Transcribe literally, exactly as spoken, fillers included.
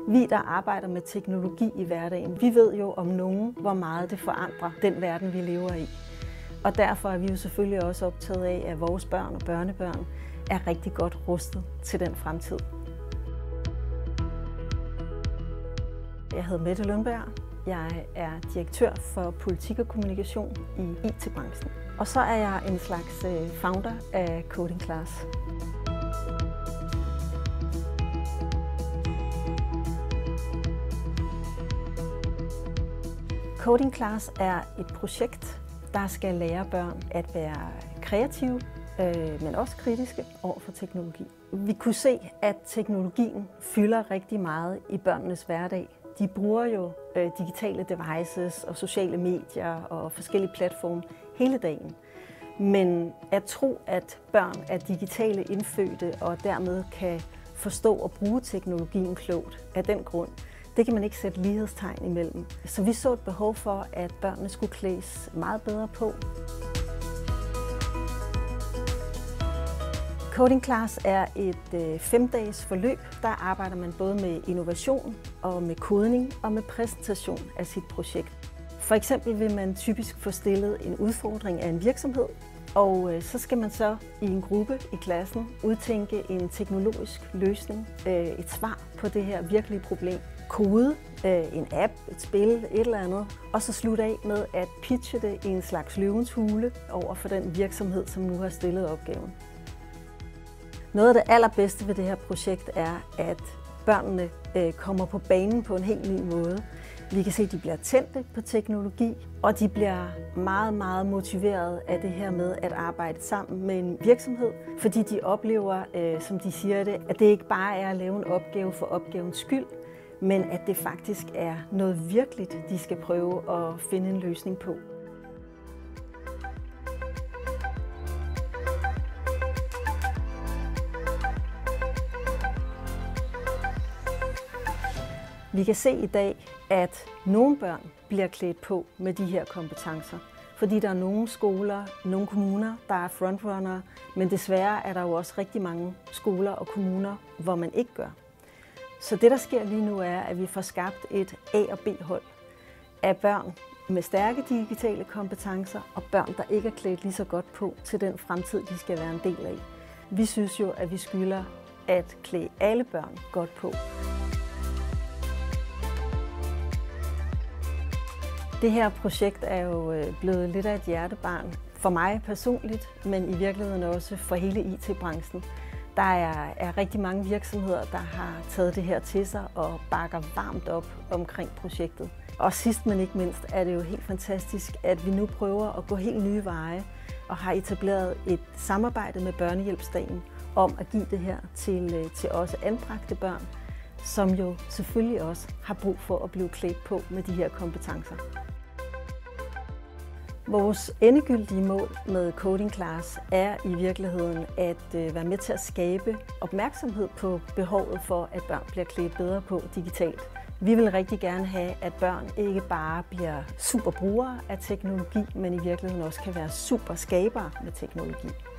Vi, der arbejder med teknologi i hverdagen, vi ved jo om nogen, hvor meget det forandrer den verden, vi lever i. Og derfor er vi jo selvfølgelig også optaget af, at vores børn og børnebørn er rigtig godt rustet til den fremtid. Jeg hedder Mette Lundberg. Jeg er direktør for politik og kommunikation i I T-branchen. Og så er jeg en slags founder af Coding Class. Coding Class er et projekt, der skal lære børn at være kreative, øh, men også kritiske over for teknologi. Vi kunne se, at teknologien fylder rigtig meget i børnenes hverdag. De bruger jo øh, digitale devices og sociale medier og forskellige platforme hele dagen. Men at tro, at børn er digitale indfødte og dermed kan forstå og bruge teknologien klogt af den grund, det kan man ikke sætte lighedstegn imellem. Så vi så et behov for, at børnene skulle klædes meget bedre på. Coding Class er et øh, femdages forløb. Der arbejder man både med innovation og med kodning og med præsentation af sit projekt. For eksempel vil man typisk få stillet en udfordring af en virksomhed, og øh, så skal man så i en gruppe i klassen udtænke en teknologisk løsning, øh, et svar på det her virkelige problem. Kode, øh, en app, et spil, et eller andet, og så slutte af med at pitche det i en slags løvens hule over for den virksomhed, som nu har stillet opgaven. Noget af det allerbedste ved det her projekt er, at børnene øh, kommer på banen på en helt ny måde. Vi kan se, at de bliver tændte på teknologi, og de bliver meget, meget motiveret af det her med at arbejde sammen med en virksomhed, fordi de oplever, øh, som de siger det, at det ikke bare er at lave en opgave for opgavens skyld, men at det faktisk er noget virkeligt, de skal prøve at finde en løsning på. Vi kan se i dag, at nogle børn bliver klædt på med de her kompetencer, fordi der er nogle skoler, nogle kommuner, der er frontrunner, men desværre er der jo også rigtig mange skoler og kommuner, hvor man ikke gør. Så det, der sker lige nu, er, at vi får skabt et A- og B-hold af børn med stærke digitale kompetencer og børn, der ikke er klædt lige så godt på til den fremtid, de skal være en del af. Vi synes jo, at vi skylder at klæde alle børn godt på. Det her projekt er jo blevet lidt af et hjertebarn for mig personligt, men i virkeligheden også for hele I T-branchen. Der er, er rigtig mange virksomheder, der har taget det her til sig og bakker varmt op omkring projektet. Og sidst men ikke mindst er det jo helt fantastisk, at vi nu prøver at gå helt nye veje og har etableret et samarbejde med Børnehjælpsdagen om at give det her til, til også anbragte børn, som jo selvfølgelig også har brug for at blive klædt på med de her kompetencer. Vores endegyldige mål med Coding Class er i virkeligheden at være med til at skabe opmærksomhed på behovet for, at børn bliver klædt bedre på digitalt. Vi vil rigtig gerne have, at børn ikke bare bliver superbrugere af teknologi, men i virkeligheden også kan være superskabere med teknologi.